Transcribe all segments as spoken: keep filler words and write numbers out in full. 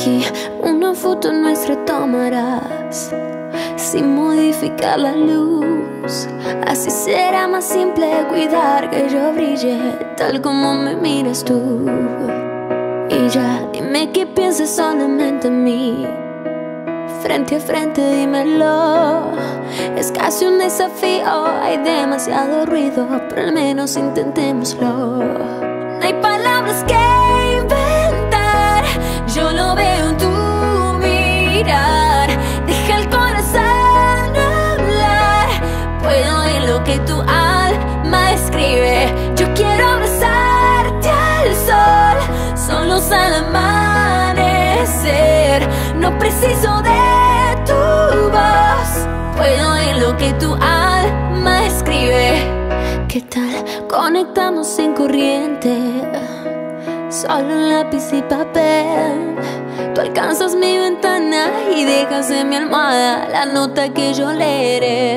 aquí una foto nuestra tomarás, sin modificar la luz. Así será más simple cuidar que yo brille tal como me miras tú. Y ya, dime qué piensas solamente en mí. Frente a frente, dímelo. Es casi un desafío, hay demasiado ruido, pero al menos intentémoslo. No hay palabras que inventar, yo lo veo en tu mirar. Deja el corazón hablar, puedo oír lo que tu alma escribe. Yo quiero abrazarte al sol, solos al amanecer. No preciso de tu voz, puedo oír lo que tu alma escribe. ¿Qué tal conectarnos sin corriente? Solo lápiz y papel. Tú alcanzas mi ventana y dejas en mi almohada la nota que yo leeré.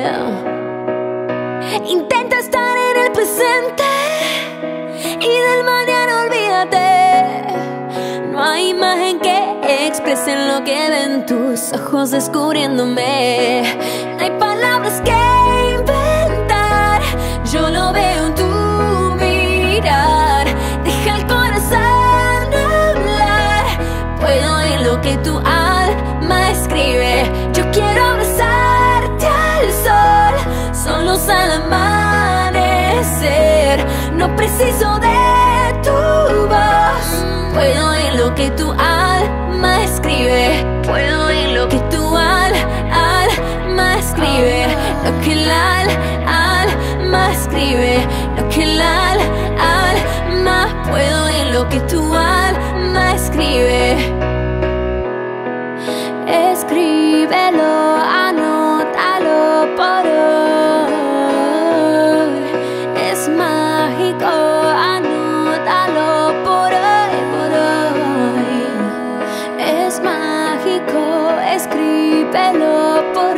Intenta estar en el presente y del mañana olvídate. No hay imagen que expresen lo que ven tus ojos descubriéndome. No hay palabras que inventar, yo lo veo en tu mirar. Deja el corazón hablar, puedo oír lo que tu alma escribe. Yo quiero abrazarte al sol, solos al amanecer. No preciso de tu voz, puedo oír lo que tu alma escribe. Puedo oír lo que tu al, alma escribe. Lo que el al, alma escribe. Lo que el al, alma. Puedo oír lo que tu alma escribe. Escríbelo, anótalo por hoy. Es mágico, anótalo por hoy, por hoy. Es mágico, escríbelo por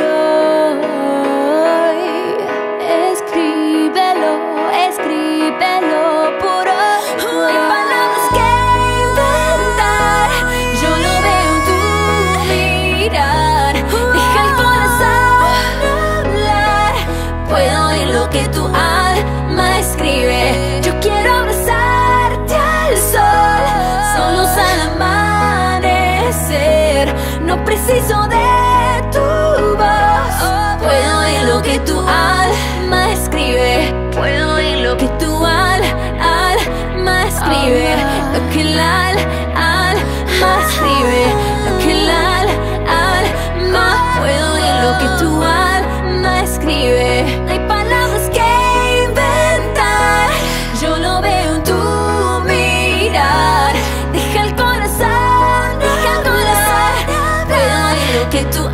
hoy. Escríbelo, escríbelo por hoy. No hay palabras que inventar, yo lo veo en tu mirar. Deja el corazón hablar, puedo oír lo que tu alma escribe. Yo quiero abrazarte al sol, solos al amanecer. No preciso de tu voz, puedo oír lo que tu alma escribe. Puedo oír lo que tu al, alma escribe. Lo que el al, alma escribe. Lo que el al, alma. Puedo oír lo que tu alma escribe. No hay palabras que inventar, yo lo veo en tu mirar. Deja el corazón, deja el corazón, puedo oír lo que tu